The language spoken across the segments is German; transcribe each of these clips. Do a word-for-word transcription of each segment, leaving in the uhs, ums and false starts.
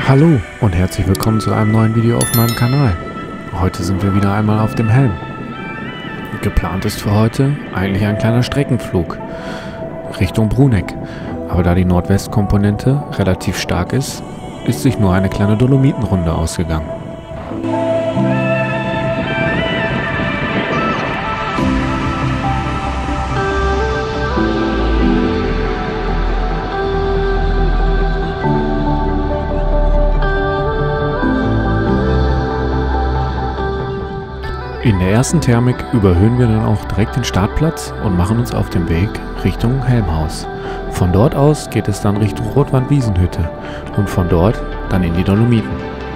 Hallo und herzlich willkommen zu einem neuen Video auf meinem Kanal. Heute sind wir wieder einmal auf dem Helm. Geplant ist für heute eigentlich ein kleiner Streckenflug Richtung Bruneck, aber da die Nordwestkomponente relativ stark ist, ist sich nur eine kleine Dolomitenrunde ausgegangen. In der ersten Thermik überhöhen wir dann auch direkt den Startplatz und machen uns auf den Weg Richtung Helmhaus. Von dort aus geht es dann Richtung Rotwand-Wiesenhütte und von dort dann in die Dolomiten.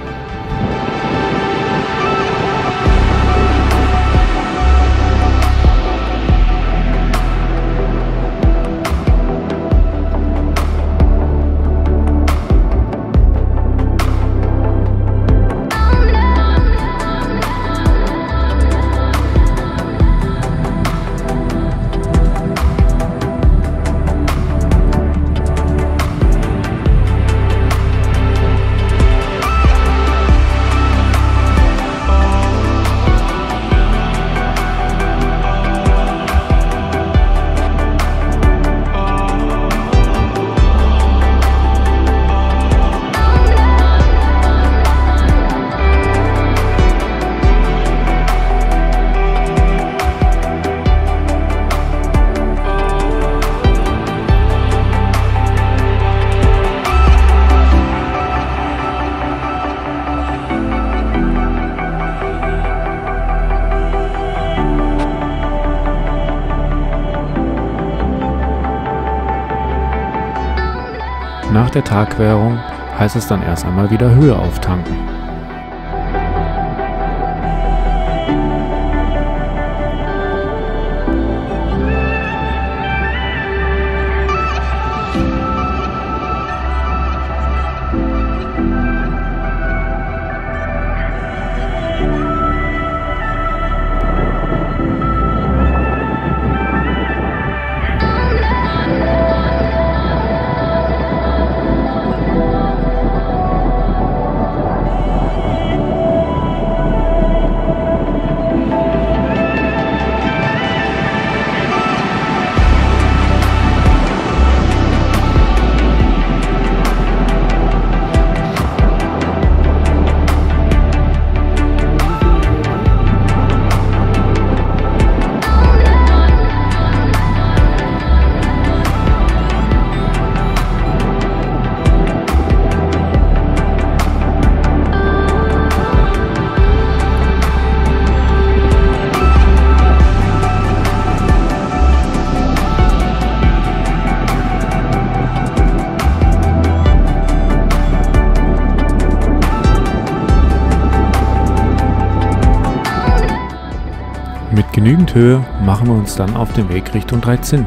Nach der Tagwährung heißt es dann erst einmal wieder Höhe auftanken. Mit genügend Höhe machen wir uns dann auf den Weg Richtung Dreizinn.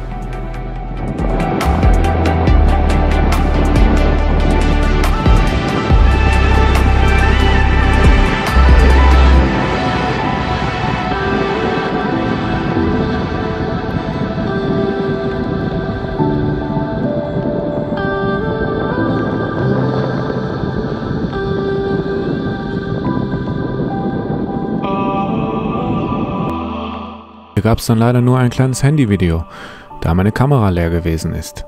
Hier gab es dann leider nur ein kleines Handyvideo, da meine Kamera leer gewesen ist.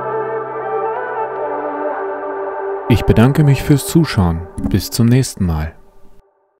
Ich bedanke mich fürs Zuschauen. Bis zum nächsten Mal.